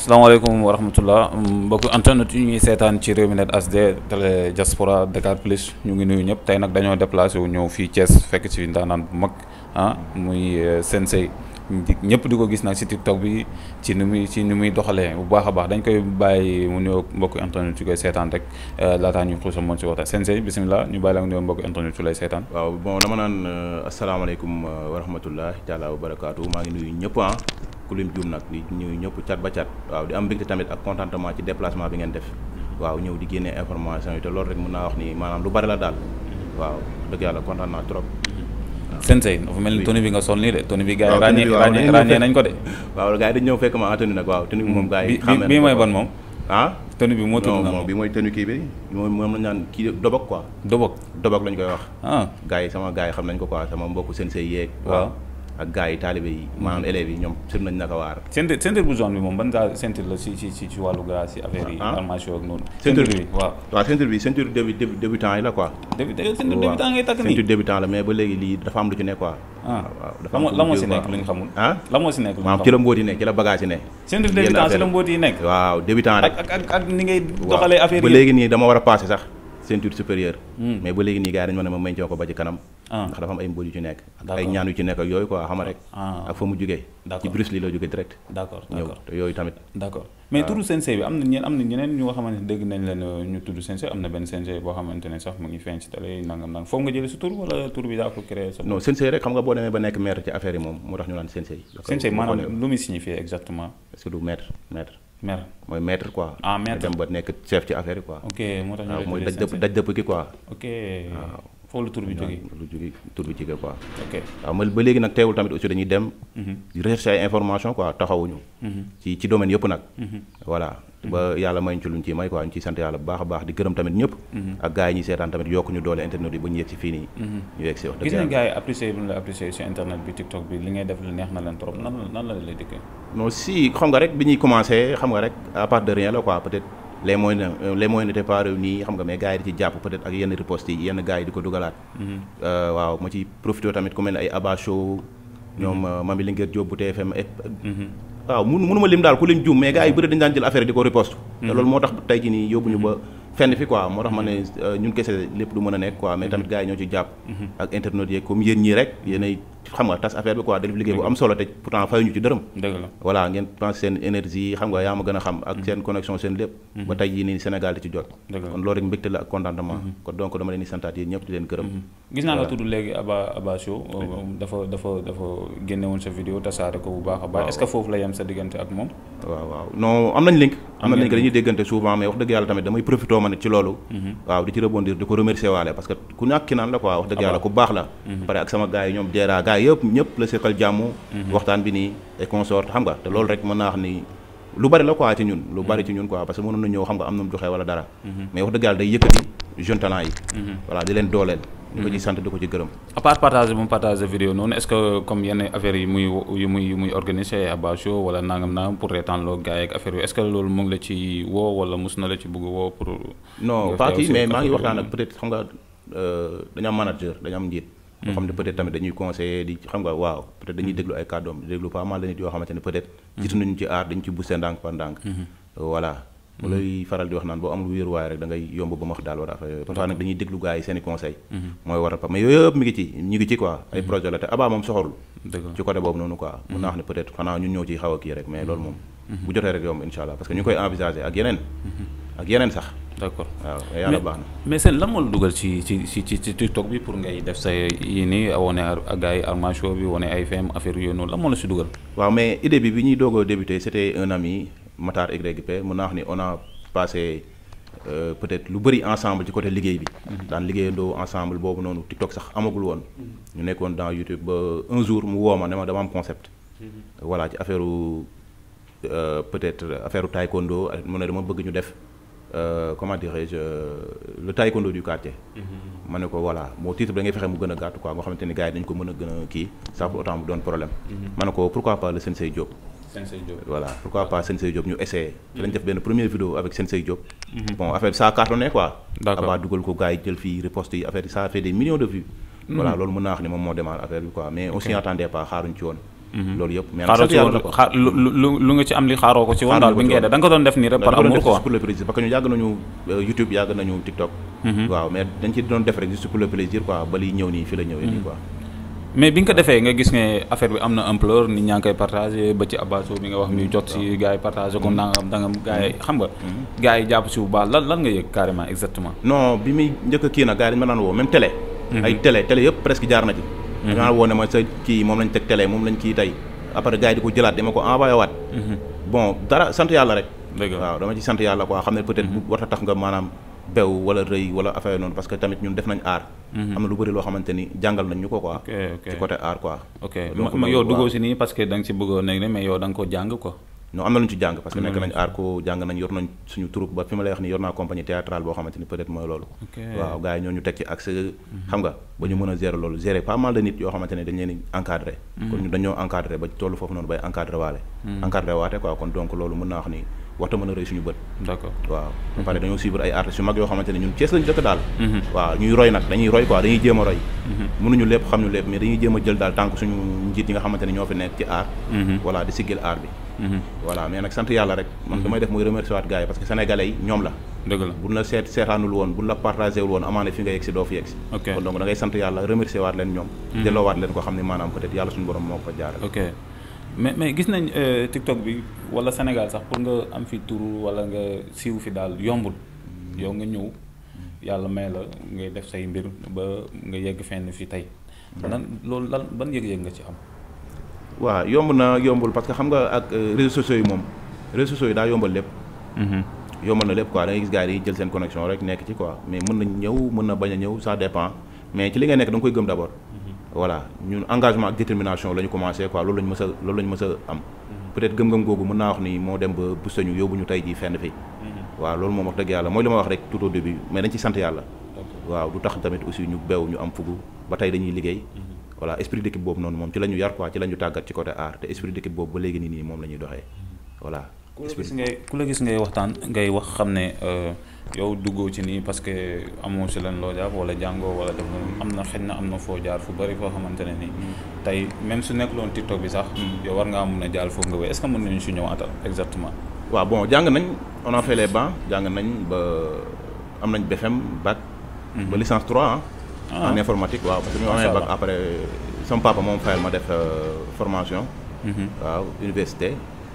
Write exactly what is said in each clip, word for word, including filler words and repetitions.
salaamaaleykum wa rahmatullah mbokk internet yu ñuy seetaan ci Rewmi Net H D télé diaspora Dakar Plus ñu ngi nuyu ñëpp tey nag dañoo déplacé wu ñëw fii Thiès fekk ci ndaanaan bu mag ah muy Sensei ñëpp di ko gis nag si TikTok bi ci ni muy ci ni muy doxalee bu baax a baax dañ koy bàyyi mu nuyoo mbokk internet yu koy seetaan rek laataa ñu xuusal moom si waxtaan Sensei bisimilah ñu bàyyi la nga nuyoo mbokk internet yu lay seetaan. waaw bon dama naan asalaamaaleykum wa rahmatullah taala wa barakaatu maa ngi nuyu ñëpp ah. ku lim juum nag di ñëw ñëpp cat ba cat waaw di am mbégte tamit ak contentement ci déplacement bi ngeen def waaw ñëw di génne information yi te loolu rek mën naa wax ni maanaam lu bari la daal waaw dëgg yàlla kontaan naa trop. Sensei dafa mel ni tenue bi nga sol nii de tenue bi gars yi ràññee ràññee nañ ko de. waaw gars yi dañu ñëw fekk ma en tenue nag waaw tenue bi moom gars yi. xamee bii mooy ban moom. ah tenue bi moo tudd na moom bi mooy tenue kii bi moom moom lañ naan kii dobok quoi. dobok dobok lañ koy wax. ah gars yi sama gars yi xam nañ ko quoi sama mbokku Sensei yeeg. waaw ak gars yi taalibe yi maanaam élèves yi ñoom sër nañ naka waar. ceinture ceinture bu jaune bi moom ban daal ceinture la si si si ci wàllu grâce si affaire yi. formation ak noonu. ceinture bi waaw. waaw ceinture bi ceinture début débutant yi la quoi. début ceinture débutant ngay takk nii ceinture débutant la mais ba léegi lii dafa am lu ci nekk quoi. ah waaw dafa am la moo si nekk lu ñu xamul. ah la moo si nekk lu ñu xamul maanaam ci la mbóot yi nekk ci la bagage yi nekk. ceinture débutant ci la mbóot yi nekk. waaw débutant rek ak ak ak ni ngay doxalee affaire yi. ba léegi nii dama war a passé sax ceinture supérieure. mais ba léegi nii gars yi dañu ma ne ma meññoo ko ba ci kanam. ndax dafa am ay mbóot yu ci nekk. ak ay ñaan yu ci nekk ak yooyu quoi xam rek. ak fa mu jugee. ci Bruce Lee la jógee direct. d'accord ñëw te yooyu tamit. d'accord mais turu Sensei bi am na ñeen am na ñeneen ñu nga xamante ne dégg nañ leen ñu tudd Sensei am na benn Sensei boo xamante ne sax mu ngi feeñ ci télé nangam nangam foofu nga jëlee sa tur wala tur bi daa ko créé sa. non Sensei rek xam nga boo demee ba nekk maître ci affaire yi moom moo tax ñu naan Sensei. Sensei maanaam lu muy signifier exactement. est-ce que du maître maître. maître mooy maître quoi. ah maître dem ba nekk chef ci affaire yi quoi. ok moo tax ñu waaw mooy daj dëpp daj dëpp ki quoi. ok waaw foofu la tur bi jógee. lu jógee tur bi jógee quoi. ok waaw ma ba léegi nag teewul tamit aussi dañuy dem. di recherche ay information quoi taxawuñu. ci ci domaine yëpp nag. voilà ba yàlla may ñu ci luñ ci may quoi ñu ciy sant yàlla bu baax a baax di gërëm tamit ñëpp. ak gars yi ñuy seetaan tamit yokk ñu doole internet yi ba ñu yegg si fii nii. ñu yegg si wax dëgg gis nañ gars yi apprécié bi ñu la apprécié si internet bi TikTok bi li ngay def lu neex na leen trop nan la nan la lay dikkee. non si xam nga rek bi ñuy commencé xam nga rek à part de rien la quoi peut-être les moyens les moyens n'étaient pas réunis xam nga mais gars yi di ci jàpp peut-être ak yenn riposte yi yenn gars yi di ko dugalaat. waaw ma ci profité tamit ku mel ne ay Aba Show ñoom Mami Linguère Diop bu T F M. waaw mun mënuma lim daal ku lim juum mais gars yi bëri dañu daan jël affaire di ko riposte. te loolu moo tax tey jii nii yóbbuñu ba fenn fi quoi moo tax ma ne ñun kese lépp du mën a nekk quoi mais tamit gars yi ñoo ci jàpp. ak internautes yeeg comme yéen ñii rek yéenay xam nga tas affaire bi quoi def liggéey bu am solo te pourtant fayuñu ci dërëm. dëgg la voilà ngeen pense seen énergie xam nga yaa ma gën a xam ak seen connexion seen lépp. ba tey jii nii Sénégal di ci jot. kon loolu rek mbégte la ak contentement. kon donc dama leen di santaat yéen ñëpp di leen gërëm. gis naa nga tudd léegi Aba Aba Show dafa dafa dafa génne woon sa vidéo tasaare ko bu baax a baax est-ce que foofu la yem sa diggante ak moom. waaw waaw non am nañ link. am nañ link dañuy déggante souvent mais wax dëgg yàlla tamit damay profité ma ne ci loolu. waaw di ci rebondir di ko remercier waale parce que ku ñàkk ki naan la quoi wax dëgg yàlla ku baax la. pare ak sama gars yi ñoom jeeraa gars yëpp ñëpp la seqal jàmm. waxtaan bi nii et consort xam nga te loolu rek mën naa wax ni lu bari la quoi ci ñun lu bari ci ñun quoi parce que mënoon na ñëw xam nga am na mu joxe wala dara. mais wax dëgg yàlla day yëkkati jeune talent yi. voilà di leen dooleel. di ko ci sant di ko ci gërëm. à part partager bu mu partager vidéo noonu est-ce que comme yenn affaires yi muy yu muy yu muy organiser Aba Show wala nangam naam pour reetaanloo gars yi ak affaire yi est-ce que loolu mu ngi la ci woo wala mus na la ci bëgg woo pour. non pas kii mais maa ngi waxtaan ak peut-être xam nga dañu am manager dañu am njiit. boo xam ne peut-être tamit dañuy conseiller di xam nga waaw peut-être dañuy déglu ay kàddoom di déglu pas mal de nit yoo xamante ne peut-être. jiitu nañu ci aar dañu ci booster ndànk par ndànk. voilà. mu lay faral di wax naan boo amul wéeruwaay rek da ngay yomb ba ma wax daal war a affaire yooyu parfois nag dañuy déglu gars yi seen i conseil mooy waral pa mais yooyu yëpp mi ngi ci ñu ngi ci quoi ay projet la te Aba moom soxorul ci côté boobu noonu quoi mun naa wax ne peut-être xanaa ñun ñëw ciy xaw a kii rek mais loolu moom bu jotee rek yomb insha allah parce que ñu ngi koy envisager ak yeneen ak yeneen sax d'accord waaw yàlla baax na mais seen lan moo la dugal ci ci ci ci TikTok bi pour ngay def sa yii nii wane ak gars yi Arma Show bi wane ay fem affaire yooyu noonu lan moo la si dugal waaw mais idée bi bi ñuy doog a débuté c'était un ami Matar Y P mun naa wax ni on a passé euh, peut-être lu bëri ensemble ci côté liggéey bi daan liggéeyandoo ensemble boobu noonu TikTok sax amagul woon ñu nekkoon dans YouTube ba un jour mu woo ma ne ma dama am concept voilà ci affaire euh, peut-être affaire taekwondo mu ne dama bëgg ñu def euh, comment dirais-je le taekwondo du quartier ma ne ko voilà moo titre bi da ngay fexe mu gën a gàtt quoi nga xamante ni gars yi dañu ko mën a gën a kii ça pour autant mu doon problème ma ne ko pourquoi pas le Sensei Diop Sensei Diop voilà pourquoi pas Sensei Diop ñu essayé ci lañ def benn première vidéo avec Sensei Diop bon affaire bi ça a cartonné quoi Aba dugal ko gars yi jël fii riposte yi affaire yi ça a fait des millions de vues voilà loolu mën naa wax ni moom moo démarré affaire bi quoi mais on s'y attendait pas xaaruñ ci woon loolu yëpp mais nag sant yàlla ko xaar lu lu lu nga ci am li xaaroo ko ci woon daal bi ngay def da nga ko doon def nii rek par amour quoi pour le plaisir parce que ñu yàgg nañu YouTube yàgg nañu TikTok waaw mais dañ ci doon def rek juste pour le plaisir quoi ba liy ñëw nii fi la ñëwee nii quoi mais bi nga ko defee nga gis ne affaire bi am na ampleur nit ñaa ngi koy partagé ba ci Abasso bi nga wax mi jot si gars yi partagé ko nangam dangam gars yi xam nga gars yi jàpp si bu baax lan lan nga yëg carrément exactement non bi muy njëkk a kii nag gars yi dañu ma naan woo même télé ay télé télé yëpp presque jaar na ci dañu naan woo ne ma sa kii moom lañ teg télé moom lañ kii tey après gars yi di ko jëlaat dama ko envoyé waat bon dara sant yàlla rek waaw dama ci sant yàlla quoi xam ne peut-être bu war a tax nga maanaam bew wala rëy wala affaire noonu parce que tamit ñun def nañ aar am na lu bëri loo xamante ni jàngal nañ ñu ko quoi ci côté aar quoi ok yow duggoo si nii parce que da nga si bëggoon nekk ne mais yow da nga ko jàng quoi non am na lu ñu ci jàng parce que nekk nañ aar ko jàng nañ yor nañ suñu troupe ba fi ma lay wax ni yor naa compagnie théâtrale boo xamante ni peut-être mooy loolu waaw gars yi ñoo ñu teg ci accès xam nga ba ñu mën a gérer loolu gérer pas mal de nit yoo xamante ne dañ leen encadré kon ñu dañoo encadré ba tollu foofu noonu bay encadré waale encadré waate quoi kon donc loolu mën naa wax ni waxta mën a rëy suñu bët d'accord waaw ba pare dañoo suivre ay artistes yu mag yoo xamante ne ñun Thiès lañu dëkk daal waaw ñuy roy nag dañuy roy quoi dañuy jéem a roy mënuñu lépp xam ñu lépp mais dañuy jéem a jël daal tànk suñu njiit yi nga xamante ne ñoo fi nekk ci aar voilà di siggil aar bi voilà mais nag sant yàlla rek man damay def muy remercier waat gars yi parce que sénégalais yi ñoom la dëgg la buñ la seet seetaanul woon buñ la partagé wul woon amaane fi nga yegg si doo fi yegg si kon donc da ngay sant yàlla remercier waat leen ñoom delloo waat leen ko xam ne maanaam peut-être yàlla suñu borom moo ko jaaral ok mais mais gis nañ TikTok bi wala Sénégal sax pour nga am fi turu wala nga siiw fi daal yombul yow nga ñëw yàlla may la ngay def say mbir ba nga yegg fenn fi tey lan loolu lan ban yëg-yëg nga ci am waaw yomb na yombul parce que xam nga ak réseaux sociaux yi moom réseaux sociaux yi daa yombal lépp yombal na lépp quoi da ngay gis gars yi jël seen connexion rek nekk ci quoi mais mën na ñëw mën na bañ a ñëw ça dépend mais ci li ngay nekk da nga koy gëm d'abord voilà ñun engagement ak détermination la ñu commencé quoi loolu lañu mës a loolu lañu mës a am peut-être gëm-gëm googu mën naa wax ni moo dem ba booster ñu yóbbu ñu tey jii fenn fii waaw loolu moom wax dëgg yàlla mooy li ma wax rek tout au début mais dañ ci sant yàlla waaw du tax tamit aussi ñu bew ñu am fugu ba tey dañuy liggéey voilà esprit d'équipe boobu noonu moom ci la ñu yar quoi ci la ñu tàggat ci côté art te esprit d'équipe boobu ba léegi nii nii moom la ñuy doxee voilà ku la gis ngay ku la gis ngay waxtaan ngay wax xam ne yow duggoo ci nii parce que amoo si leen loo jàpp wala jàngoo wala def am na xëy na am na foo jaar fu bëri foo xamante ne nii tey même su nekk loon TikTok bi sax yow war ngaa mun a jaar foofu nga wéy est-ce que mën nañu si ñëwaatal exactement waaw bon jàng nañ on a fait les bancs jàng nañ ba am nañ B F M bac ba licence trois ah en informatique waaw parce que ñu amee bac après sama papa moom fayal ma def formation waaw université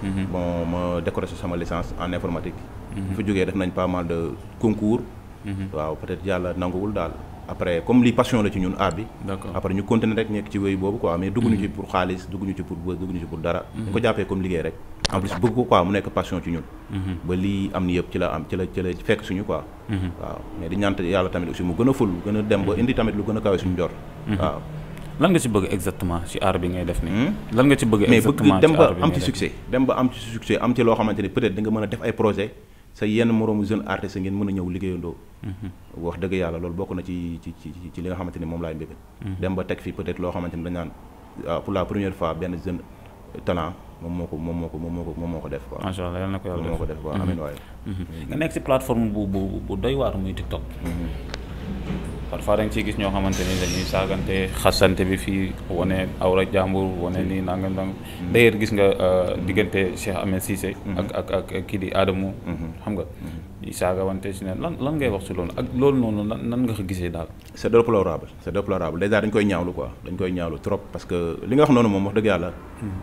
bon ma décroché sama licence en informatique bu fa jógee def nañ pas mal de concours waaw peut-être yàlla nanguwul daal après comme li passion la ci ñun art bi après ñu continuer rek nekk ci wéy boobu quoi mais dugguñu ci pour xaalis dugguñu ci pour bës dugguñu ci pour dara ñu ko jàppee comme liggéey rek en plus bëgg ko quoi mu nekk passion ci ñun ba lii am ni yëpp ci la am ci la ci la fekk suñu quoi waaw mais di ñaan yàlla tamit aussi mu gën a ful gën a dem ba indi tamit lu gën a kawe suñu jor waaw lan nga ci bëgg exactement ci art bi ngay def nii lan nga ci bëgg mais exactement bëgg dem ba am ci succès dem ba am ci succès am ci loo xamante ni peut-être da nga mën a def ay projet sa yenn moroomu jeune artiste ngeen mën a ñëw liggéeyandoo wax dëgg yàlla loolu bokk na ci ci ci ci li nga xamante ni moom laay mbébét dem ba teg fii peut-être loo xamante ni dañ naan pour la première fois benn jeune talent moom moo ko moom moo ko moom moo ko moom moo ko def waaw macha allah yal na ko yàlla moom moo ko def waaw amiin waaye nga nekk ci plateforme bu bu bu doy waar muy TikTok parfois da nga ciy gis ñoo xamante ni dañuy saagante xasante bi fii wane awra jàmbur wane nii nangam nangam d'ailleurs gis nga diggante Cheikh Ahmed Cissé ak ak ak kii di Adamo xam nga ñuy saagawante si ne lan lan ngay wax si loolu ak loolu noonu nan nan nga ko gisee daal c'est déplorable c'est déplorable déjà dañ koy ñaawlu quoi dañ koy ñaawlu trop parce que li nga wax noonu moom wax dëgg yàlla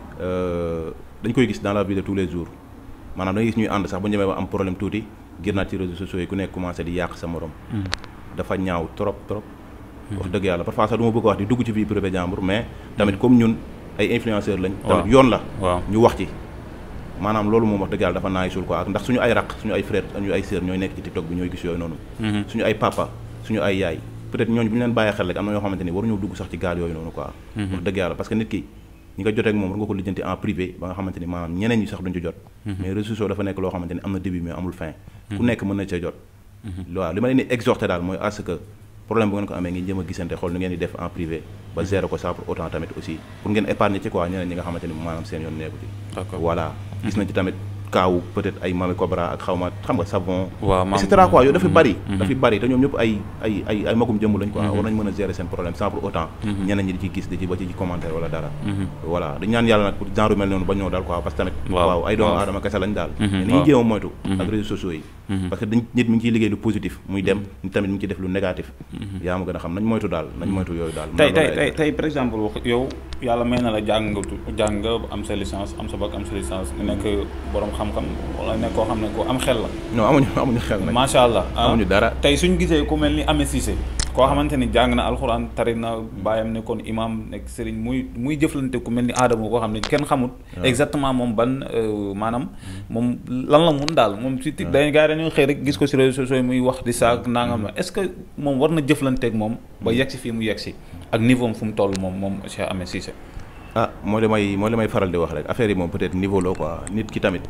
dañ koy gis dans la vie de tous les jours maanaam da ngay gis ñuy ànd sax bu ñu demee ba am problème tuuti génnaat ci réseaux sociaux yi ku nekk commencé di yàq sa morom dafa ñaaw trop trop wax dëgg yàlla parfois sax du ma bëgg a wax di dugg ci vie privée jàmbur mais tamit comme ñun ay influenceurs lañ tamit yoon la ñu wax ci maanaam loolu moom wax dëgg yàlla dafa naay sul quoi ak ndax suñu ay raq suñu ay frère suñu ay sœur ñooy nekk ci TikTok bi ñooy gis yooyu noonu suñu ay papa suñu ay yaay peut-être ñooñu bu ñu leen bàyyee xel rek am na ñoo xamante ni waruñoo dugg sax ci gaal yooyu noonu quoi wax dëgg yàlla parce que nit ki ñi nga jotee ak moom war nga ko lijjanti en privé ba nga xamante ni maanaam ñeneen ñi sax duñ ci jot mais réseaux sociaux dafa nekk loo xamante ni am na début mais amul fin ku nekk mën na cee jot waaw li ma leen di exhorter daal mooy à ce que problème bu ngeen ko amee ngeen jëm a gisante xool nu ngeen di def en privé ba gérer ko ça pour autant tamit aussi pour ngeen épargner ci quoi ñeneen ñi nga xamante ni maanaam seen yoon nekku ci voilà gis nañ ci tamit kaaw peut-être ay Mami Cobra ak xaw ma xam nga savon. waaw et cetera quoi yooyu dafa bari. dafa bari te ñoom ñëpp ay ay ay ay magum jëmm lañ quoi. war nañ mën a gérer seen problème sans pour autant. ñeneen ñi di ci gis di ci ba ci commentaire wala dara. voilà dañ ñaan yàlla nag pour genre mel noonu ba ñëw daal quoi parce que tamit. waaw ay doomu aadama kese lañ daal. mais ni ñuy jéem a moytu. ak réseaux sociaux yi. parce que dañ nit mi ngi ciy liggéey lu positif muy dem nit tamit mi ngi ciy def lu négatif. yaa ma gën a xam nañ moytu daal nañ moytu yooyu daal. tey tey tey tey par exemple yow yàlla may na la jàng nga jàng nga am sa licence am sa bac am sa licence nga nekk borom xam-xam wala nekk koo xam ne ko am xel la. non amuñu amuñu xel nag. macha allah amuñu dara. tey suñ gisee ku mel ni Ameth Cissé koo xamante ni jàng na alxuraan tari na bàyyam nekkoon imam nekk sëriñ muy muy jëflante ku mel ni Adama koo xam ne kenn xamut. exactement moom ban maanaam moom lan la mun daal moom si tig dañuy gars yi dañuy xëy rek gis ko si réseaux sociaux yi muy wax di saag nangam la est-ce que moom war na jëflanteeg moom ba yegg si fii mu yegg si ak niveau am fu mu toll moom moom Cheikh Ameth Cissé. ah moo li may moo li may faral di wax rek affaire yi moom peut-être niveau la quoi nit ki tamit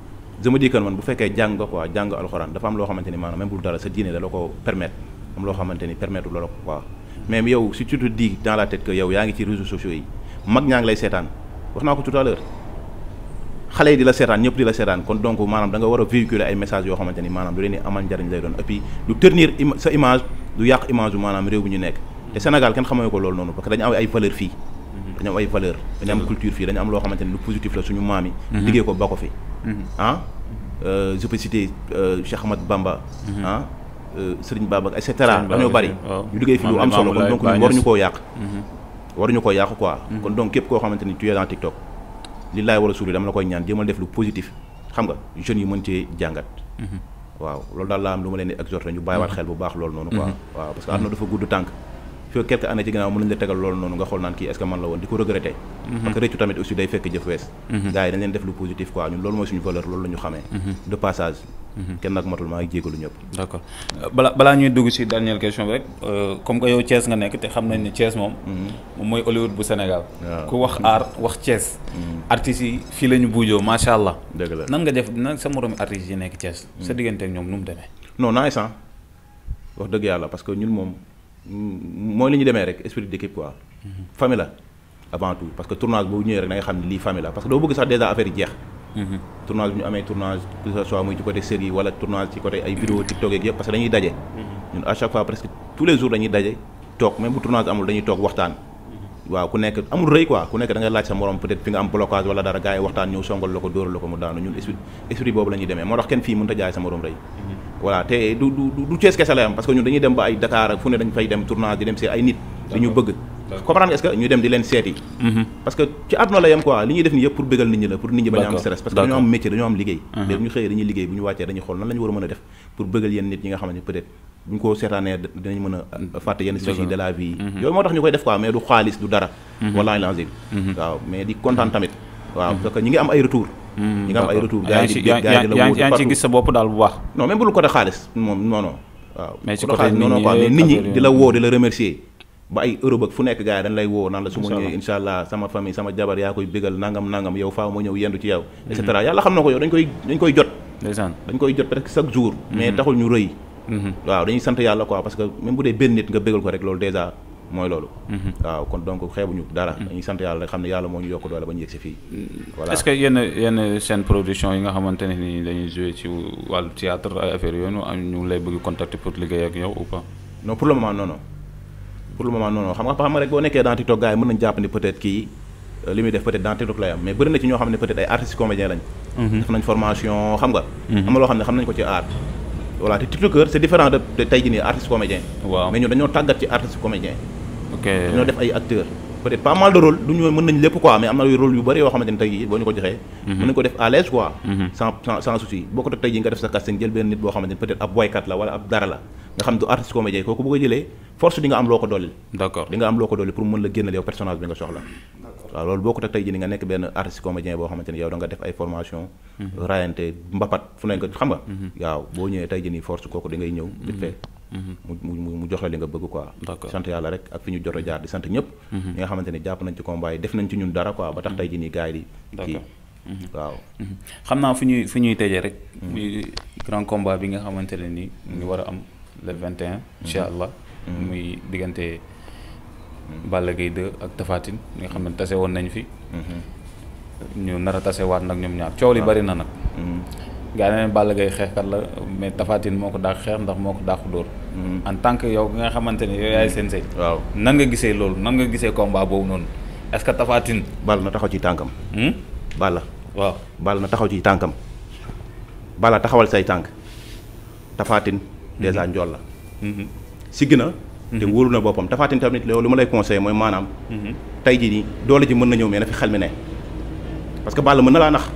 je me dis que man bu fekkee jàng nga quoi jàng alxuraan dafa am loo xamante ni maanaam même bu dara sa diine da la ko permettre am loo xamante ni permettre la ko quoi mais yow si tu te dis dans la tête que yow yaa ngi ci réseaux sociaux yi mag ñaa ngi lay seetaan wax naa ko tout à l'heure xale yi di la seetaan ñëpp di la seetaan kon donc maanaam da nga war a véhiculer ay messages yoo xamante ni maanaam lu leen di amal njariñ lay doon et puis du ternir sa image du yàq image bu maanaam réew bu ñu nekk te Sénégal kenn xamee ko loolu noonu parce que dañu am ay valeur fii dañu am ay valeur dañu am culture fii dañu am loo xamante ni lu positif la suñu maam yi liggéey ko ba ko fi ah je peux citer Cheikh Ahmad Bamba ah Serigne Baba et cetera dañoo bari ñu liggéey fi lu am solo kon donc ñun waruñu koo yàq waruñu koo yàq quoi kon donc képp koo xamante ni tu es dans TikTok li laay war a suuli dama la koy ñaan jéemal def lu positif xam nga jeunes yi mën cee jàngat waaw loolu daal laa am lu ma leen di exhorter ñu bàyyiwaat xel bu baax loolu noonu quoi waaw parce que àdduna dafa gudd tànk fii quelques années ci ginnaaw mën nañu la tegal loolu noonu nga xool naan kii est-ce que man la woon di ko regretter parce que réccu tamit aussi day fekk jëf wees gars yi dañ leen def lu positif quoi ñun loolu mooy suñu valeur loolu la ñu xamee de passage kenn nag matul maa ngi jégalu ñëpp d'accord balaa balaa ñuy dugg ci dernière question bi rek comme que yow Thiès nga nekk te xam nañ ne Thiès moom moom mooy Hollywood bu Sénégal ku wax art wax Thiès artistes yi fii la ñu buujoo macha allah dëgg la nan nga def nan sa moromi artistes yi nekk Thiès sa diggante ak ñoom nu mu demee non naa instant wax dëgg yàlla parce que ñun moom mooy li ñu demee rek esprit d'équipe quoi famille la avant tout parce que tournage boobu ñëwee rek da nga xam ne lii famille la parce que doo bëgg sax déjà affaire yi jeex tournage bi ñu amee tournage que ce soit muy ci côté série wala tournage ci côté ay vidéo TikTok yeeg yëpp parce que dañuy daje ñun à chaque fois presque tous les jours dañuy daje toog même bu tournage amul dañuy toog waxtaan waaw ku nekk amul rëy quoi ku nekk da nga laaj sa morom peut-être fi nga am blocage wala dara gars yi waxtaan ñëw songal la ko dóoral la ko mu daanu ñun esprit esprit boobu la ñuy demee moo tax kenn fii mënut a jaay sa morom rëy voilà te du du du Thiès kese la am parce que ñun dañuy dem ba ay Dakar ak fu ne dañ fay dem tournage di dem see ay nit di ñu bëgg comprendre est-ce que ñu dem di leen seeti parce que ci àdduna la yem quoi li ñuy def nii yëpp pour bégal nit ñi la pour nit ñi bañ a am stress parce que dañoo am métier dañoo am liggéey léegi bu ñu xëyee dañuy liggéey bu ñu wàccee dañuy xool nan la ñu war a mën a def pour bégal yenn nit ñi nga xamante ne peut-être bu ñu ko seetaanee dinañ mën a fàtte yenn soucis de la vie yooyu moo tax ñu koy def quoi mais du xaalis du dara wallaahi lazim waaw mais di kontaan tamit waaw parce que ñi ngi am ay retour ñi nga am ay retour gars yi di gars yi di la wóote yaa ngi ci gis sa bopp daal bu baax non même bu lu côté xaalis moom non non waaw mais ci côté non non quoi mais nit ñi di la woo di la remercier ba ay Europe ak fu nekk gars yi dañ lay woo naan la su ma ñëwee insha allah sama famille sama jabar yaa koy bégal nangam nangam yow faaw ma ñëw yendu ci yow et cetera yàlla xam na ko yow dañ koy dañ koy jot dañ koy jot presque chaque jour mais taxul ñu rëy waaw dañuy sant yàlla quoi parce que même bu dee benn nit nga bégal ko rek loolu déjà mooy loolu waaw kon donc xeebuñu dara dañuy sant yàlla rek xam ne yàlla moo ñu yokk doole ba ñu yegg si fii voilà est-ce que yenn yenn seen production yi nga xamante ne ni dañuy jouer ci wàllu théâtre ay affaires yooyu ñu ngi lay bëgg contacter pour liggéey ak yow ou pas non pour le moment non non pour le moment non non xam nga xam nga rek boo nekkee dans TikTok gars yi mën nañu jàpp ni peut-être kii li muy def peut-être dans TikTok lay am mais bëri na ci ñoo xam ne peut-être ay artistes comédiens lañ def nañ formation xam nga am na loo xam ne xam nañ ko ci art voilà te TikTokeur c'est différent de tey jii nii artiste comédien mais ñun dañoo tàggat ci artiste comédien ok dañoo def ay acteurs peut-être pas mal de rôle du ñu mën nañ lépp quoi mais am na ay rôle yu bëri yoo xamante ne tey jii boo ñu ko joxee mën nañu ko def à l'aise quoi sans sans sans souci boo ko tey jii nga def sa casting jël benn nit boo xamante ne peut-être ab boykat la wala ab dara la nga xam du artiste comédien kooku bu ko jëlee force di nga am loo ko dolli d'accord di nga am loo ko dolli pour mën la génnal yow personnage bi nga soxla waaw loolu boo ko teg tey jii ni nga nekk benn artiste comédien boo xamante ni yow da nga def ay formation rayante mbapat fu nekk xam nga waaw boo ñëwee tey jii nii force kooku di ngay ñëw vite fait mu mu mu jox la li nga bëgg quoi sant yàlla rek ak fi ñu jot a jaar di sant ñëpp ñi nga xamante ni jàpp nañ ci combat yi def nañ ci ñun dara quoi ba tax tey jii nii gars yi di kii waaw xam naa fu ñuy fu ñuy tëjee rek muy grand combat bi nga xamante ne ni mu ngi war a am le vingt et un incha allah muy diggante Balla Gaye deux ak Tapha Tine nga xam ne tase woon nañ fi ñu nar a tase waat nag ñoom ñaar coow li bari na nag gaa yi ne Balla Gaye xeexkat la mais Tapha Tine moo ko dàq xeex ndax moo ko dàq dóor. en tant que yow nga xamante ne yow yaay sensei. waaw nan nga gisee loolu nan nga gisee combat boobu noonu est-ce que Tapha Tine. Balla na taxaw ci tànkam. Balla. waaw Balla na taxaw ci tànkam. Balla taxawal say tànk. Tapha Tine dèjà njool la. sigg na. te wóolu na boppam Tapha Tine tamit loolu lu ma lay conseillé mooy maanaam. tey jii nii doole ji mën na ñëw mais na fi xel mi ne. parce que Balla mën na laa nax.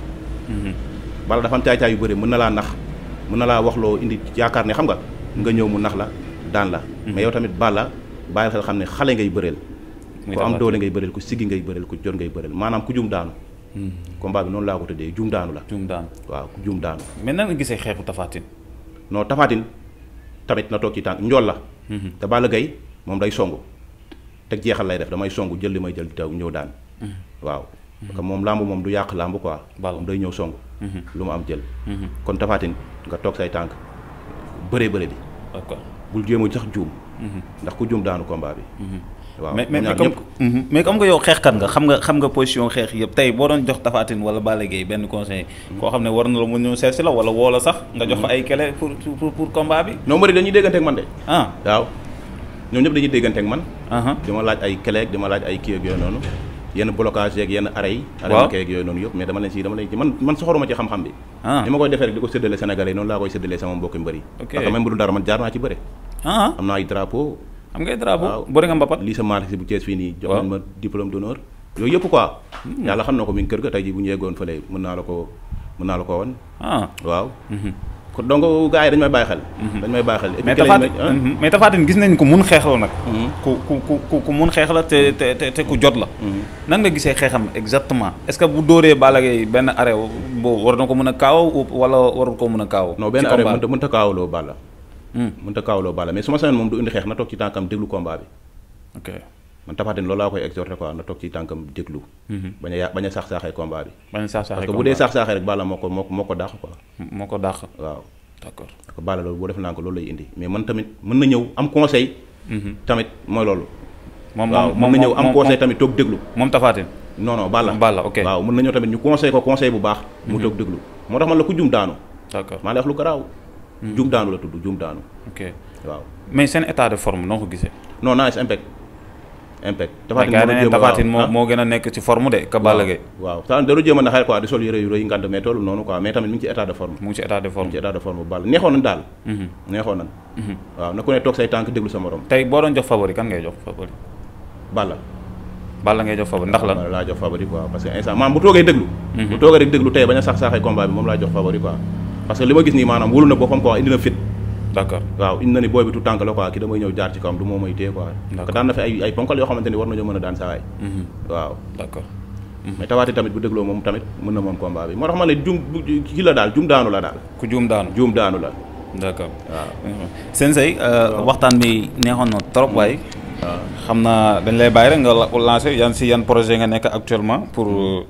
Balla dafa am caay-caay yu bëri mën na laa nax mën na laa wax loo indi yaakaar ne xam nga nga ñëw mu nax la daan la. mais yow tamit Balla bàyyil xel xam ne xale ngay bëreel. ku am doole ngay bëreel ku siggi ngay bëreel ku jot ngay bëreel maanaam ku juum daanu. combat bi noonu laa ko tëddee juum daanu la. juum daanu waaw ku juum daanu. mais nan nga gisee xeexu Tapha Tine. non Tapha Tine tamit na toog ci tànk njool la. te Balla Gaye moom day songu teg jeexal lay def damay songu jël li may jël taw ñëw daan. waaw parce que moom làmb moom du yàq làmb quoi. moom day ñëw songu. lu mu am jël. kon Tapha Tine nga toog say tànk bëree bëre bi. d'accord bul jéem a sax juum. ndax ku juum daanu combat bi. waaw mais mais comme mais comme que yow xeexkat nga xam nga xam nga position xeex yëpp tey boo doon jox Tapha Tine wala Balla Gaye benn conseil. koo xam ne war na la mu ñëw seet si la wala woo la sax. nga jox ko ay kele pour pour pour combat bi. non mbëri dañuy déggante ak man de. ah waaw ñoom ñëpp dañuy déggante ak man. di ma laaj ay kele di ma laaj ay kii ak yooyu noonu. yenn blocage yeeg yenn arrêt yi. waaw arrêt yooyu noonu yëpp mais dama leen ci dama leen ci man man soxoruma ci xam-xam bi. ah ni ma koy defee rek di ko séddale Sénégalais yi noonu laa koy séddalee sama mbokki mbëri. ok parce que même bu dul dara man jaar naa ci bëre. ah am naa ay drapeau. am ngay drapeau waaw bëri nga mbapat. lii sa marché bu Thiès fii nii. jox waaw nañ ma diplôme d'honneur. yooyu yëpp quoi. yàlla xam na ko mi ngi kër ga tey jii bu ñu yeggoon fële mën naa la ko mën naa la ko woon. ah waaw. kon donc gars yi dañ may bàyyi xel. dañ may bàyyi xel. mais Tapha Tine mais Tapha Tine gis nañ ko mun xeex la nag. ku ku ku ku mun xeex la te te te ku jot la. nan nga gisee xeexam exactement est-ce que bu dóoree Balla Gaye benn arrêt boobu war na ko mën a kaaw wala warul ko mën a kaaw. non benn arrêt mënta mënta kaawloo Balla. mënta kaawloo Balla mais su ma sañoon moom du indi xeex na toog ci tànkam déglu combat bi. ok man Tapha Tine loolu laa koy exhorté quoi na toog ci tànkam déglu. bañ a ya bañ a sax saaxee combat bi. bañ a sax saaxee parce que bu dee sax saaxee rek Balla moo ko moo ko moo ko dàq quoi. moo ko dàq. waaw d'accord parce que Balla loolu boo def naa ko loolu lay indi mais man tamit mën na ñëw am conseil. tamit mooy loolu. moom waaw moom mën na ñëw am conseil tamit toog déglu. moom Tapha Tine. non non Balla. Balla ok waaw mën na ñëw tamit ñu conseil ko conseil bu baax. mu toog déglu moo tax man la ku jum daanu. d'accord maa lay wax lu garaaw. jum daanu la tudd jum daanu. ok waaw mais seen état de forme noo ko gisee. non naa impact impact. Tapha Tine Tapha Tine moo moo gën a nekk ci forme de ka Balla Gaye. waaw ça dañoo jéem a naxal quoi di sol yëre yu rëy ngand mais toolu noonu quoi mais tamit mi ngi ci état de forme. mu ngi ci état de forme mu ngi ci état de forme bu Balla neexoon nañ daal. neexoon nañ. waaw na ku ne toog say tànk déglu sa morom. tey boo doon jox favori kan ngay jox favori. Balla. Balla ngay jox favori ndax lan. Balla laa jox favori quoi parce que instant maanaam bu toogee déglu. bu toogee rek déglu tey bañ a sax saaxee combat bi moom laa jox favori quoi parce que li ma gis nii maanaam wóolu na boppam quoi indi na fit. d'accord waaw indi na ni booy bi tout tànk la quoi ki damay ñëw jaar ci kawam du moo may téye quoi. parce que daan na fi ay ay ponkal yoo xamante ni war nañoo mën a daan saa waay. waaw d'accord. mais Tapha Tine tamit bu dégloo moom tamit mën na moom combat bi moo tax ma ne jum kii la daal jum daanu la daal. ku juum daanu juum daanu la. d'accord waaw. Sensei waxtaan bi neexoon na trop waaye. waaw xam naa dañ lay bàyyi rek nga lancé yan si yan projet nga nekk actuellement pour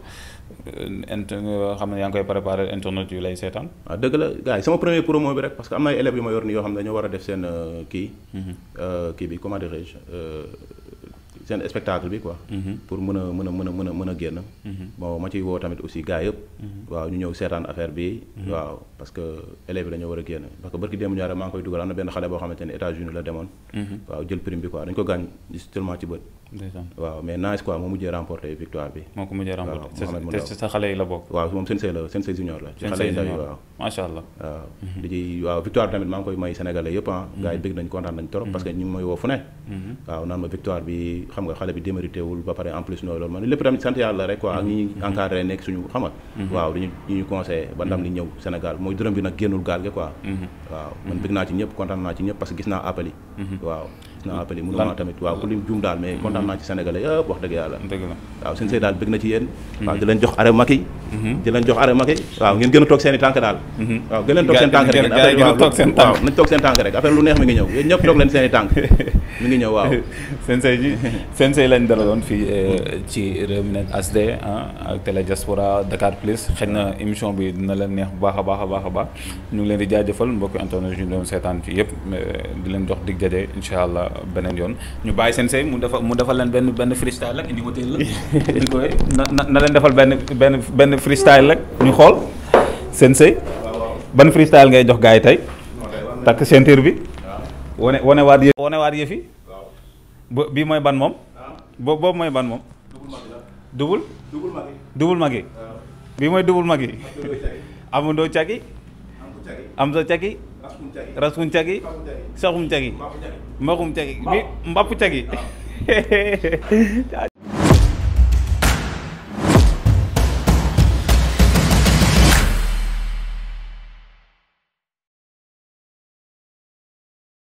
inter xam ne yaa ngi koy préparer internet yu lay seetaan. waaw dëgg la gars yi sama premier promo bi rek parce que am na ay élèves yu ma yor nii yoo xam ne dañoo war a def seen kii. kii bi comment dirais-je seen spectacle bi quoi. pour mën a mën a mën a mën a mën a génn. bon ma ciy woo tamit aussi gars yëpp. waaw ñu ñëw seetaan affaire bi. waaw parce que élèves yi dañoo war a génn parce que barki démb ñaare maa ngi koy dugal am na benn xale boo xamante ne États-Unis la demoon. waaw jël prime bi quoi dañ ko gaañ tellement ci bët. waaw mais nice quoi moo mujjee remporté victoire bi. moo ko mujjee remporté te sa xale yi la bokk. waaw moom Sensei la Sensei junior la. ci xale yi ndaw yi waaw macha allah. waaw di ci waaw victoire bi tamit maa ngi koy may sénégalais yëpp ah. gars yi bëgg nañ kontaan nañ trop parce que ñu ngi may woo fu ne. waaw naan ma victoire bi xam nga xale bi démérité wul ba pare en plus nooy loolu man lépp tamit sant yàlla rek quoi ak ñi encadré nekk suñu xam nga. waaw dañu ñu conseillé ba ndam li ñëw Sénégal mooy dërëm bi nag génnul gaal gi quoi. waaw man bëgg naa ci ñëpp kontaan naa ci ñëpp parce que gis naa appel yi. waaw gis naa appel yi mënu maa tamit waaw ku lim juum daal mais kontaan naa ci sénégalais yëpp wax dëgg yàlla. dëgg la waaw Sensei daal bëgg na ci yéen. waaw di leen jox arrêt Macky. di leen jox arrêt Macky waaw ngeen gën a toog seen i tànk daal. waaw gën leen toog seen tànk rek waaw nañ toog seen tànk rek affaire lu neex mi ngi ñëw yéen ñëpp toog leen seen i tànk mi ngi ñëw waaw. Sensei ji Sensei lañ dalaloon fii ci Rewmi H D ak Télé Diaspora Dakar Plus xëy na émission bi dina leen neex bu baax a baax a baax a baax ñu ngi leen di jaajëfal mbokki internet ñu doon seetaan fii yëpp di leen jox dig jaje incha allah beneen yoon ñu bàyyi Sensei mu defal mu defal leen benn benn freestyle rek indi woteel la di koy na na leen defal benn benn benn freestyle rek ñu xool Sensei ban freestyle ngay jox gars yi tey takk ceinture bi wane wane waat yëf wane waat yëf yi bo bii mooy ban moom boobu boobu mooy ban moom double double magi bii mooy double magi amundoo cagi am sa cagi raskun cagi saxum cagi mbaxum cagi bi mbapp cagi